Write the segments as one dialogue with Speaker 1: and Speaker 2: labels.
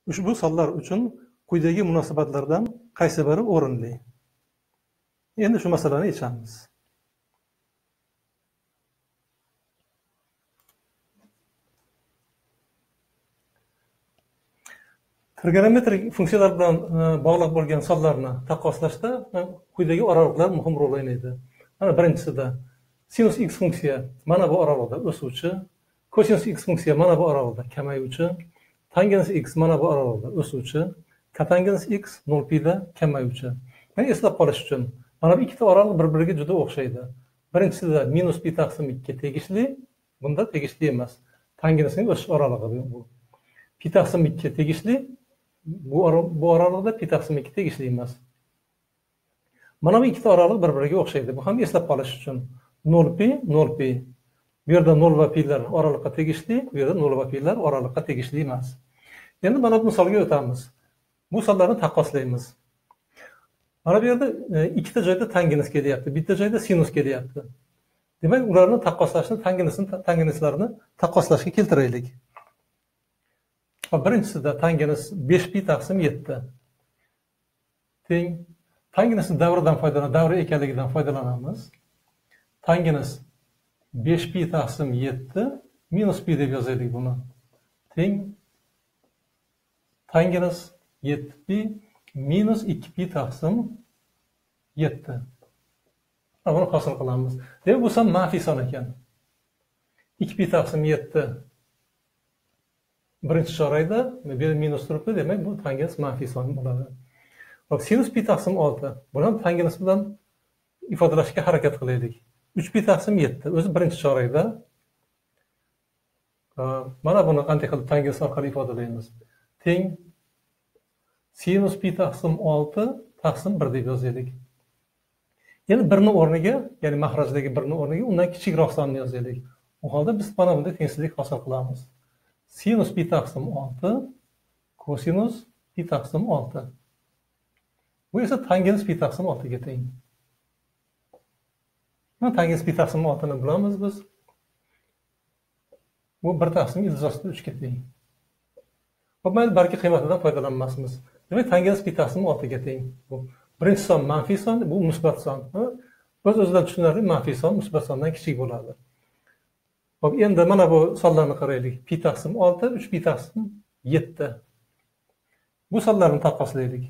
Speaker 1: Ushbu sonlar uchun quyidagi munosabatlardan qaysi biri o'rinli? Endi shu masalani yechamiz. Trigonometrik funksiyalar bilan bog'liq bo'lgan sonlarni taqqoslashda quyidagi oralıqlar muhim rol o'ynaydi. Mana birinchisida sinus x funksiya mana bu oralıqda o'suvchi, kosinus x funksiya mana bu oralıqda kamayuvchi, tangens x mana bu oralıqda o'suvchi, kotangens x 0 pi da kamayuvchi. Mana eslab qolish uchun mana bu ikkita oralıq bir-biriga juda o'xshaydi. Birinchisida minus pi taqsim 2 ga tegishli, bunda tegishli emas. Tangensning o'sish oralig'i bu. Pi taqsim 2 ga tegishli, bu oralıqda pi taqsim 2 tegishli emas. Mana bu ikkita oralıq bir-biriga o'xshaydi. Bu ham eslab qolish uchun 0 pi, 0 pi. Bu yerda 0 va pilar oralıqqa tegishli, bu yerda 0 va pilar oralıqqa tegishli emas. Endi mana bu misolga o'tamiz. Bu sonlarni taqqoslaymiz. Mana bu yerda ikkita joyda tangens kelyapti, bitta joyda sinus kelyapti. Demak, ularni taqqoslashni, tangenslarini taqqoslashga keltiraylik. Birinchisida tangens 5 pi taqsim 7 teng tangensi davridan davri ekanligidan foydalanamiz. Tangens 5 pi taqsim 7 minus pi deb yozaylik buni. Teng tangens 7 pi minus 2 pi taqsim 7. Buni hosil qilamiz. Demak, bu son manfiy son ekan. 2 pi taqsim 7 birinchi chorakda minus turibdi, demak bu tangens manfiy son bo'ladi. Sinus pi taqsim 6. Buni ham tangens bilan ifodalashga harakat qilaylik. 3 pi taqsim 7 o'zi birinchi chorakda. Mana buni qanday qilib tangens orqali ifodalaymiz? Teng sinus pi taqsim 6 taqsim 1 deb yozaylik. Endi 1 ni o'rniga, ya'ni mahrajdagi 1 ni o'rniga undan kichikroq sonni yozaylik. U holda biz mana bunday tengsizlik hosil qilamiz. Sinus pi taqsim 6 kosinus pi taqsim 6. Bu esa tangens pi taqsim 6 ga teng. Mana tangens pi taqsim 6 ni bilamiz biz. Bu 1 taqsim ildiz 3 ga teng. Mayli, balki qiymatidan foydalanmasmiz. Demak, tangens pi taqsim 6 ga teng. Bu birinchi son manfiy son, bu musbat son. O'z-o'zidan tushunarli, manfiy son musbat sondan kichik bo'ladi. Endi mana bu sonlarni qaraylik. Pi taqsim 6, 3 pi taqsim 7. Bu sonlarni taqqoslaylik.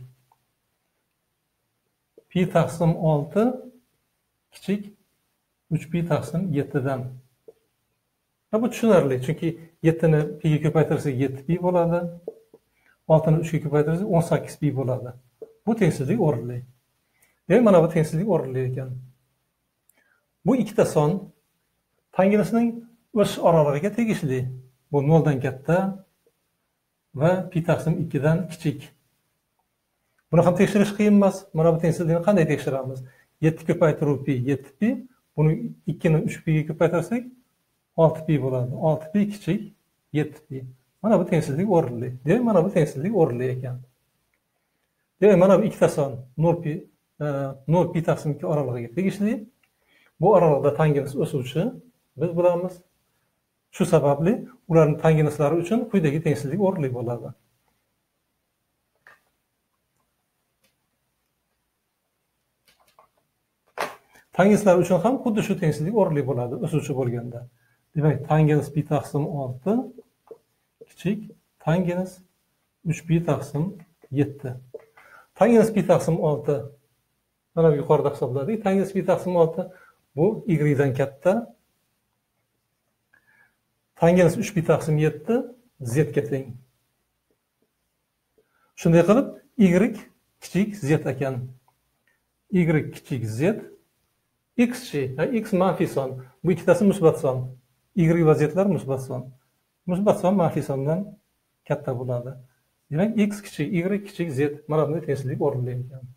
Speaker 1: Pi taqsim 6 kichik 3 pi taqsim 7 dan. Bu tushunarli, chunki 7 ni pi ga ko'paytirsak 7 pi bo'ladi. 6 ni 3 ga ko'paytirsak 18 pi bo'ladi. Bu tengsizlik o'rinli. Demak, mana bu tengsizlik o'rinli ekan. Bu ikkita son tangensning o'sish oralig'iga tegishli. Bu 0 dan katta va pi taqsim 2 dan kichik. Buni ham tekshirish qiyin emas. Mana bu tengsizlikni qanday tekshiramiz? 7 ko'paytiruv pi 7 pi. Buni 2 ni 3 pi ga ko'paytirsak 6 pi bo'ladi. 6 pi kichik 7 pi. Mana bu tengsizlik o'rinli. Demak, mana bu tengsizlik o'rinli ekan. Demak, mana bu ikkita son 0 pi taqsim 2 oralig'iga tegishli. Bu oralig'da tangens o'suvchi biz bilamiz. Shu sababli ularning tangenslari uchun quyidagi tengsizlik o'rinli bo'ladi. Tangenslar uchun ham xuddi shu tengsizlik o'rinli bo'ladi o'suvchi bo'lganda. Demak, tangens pi taqsim 6 kichik tangens 3 pi taqsim 7. Tangens pi taqsim 6 mana bu yuqorida hisobladik. Tangens pi taqsim 6 bu y dan katta. Tangens 3 pi taqsim 7 z ga teng. Shunday qilib y kichik z ekan. Y kichik z, x-chi, x manfiy son. Bu ikkitasi musbat son. Y va zlar musbat son. Musbat son manfiy sondan katta bo'ladi. Demak, x kichik y kichik z mana bunday tengsizlik o'rinli ekan.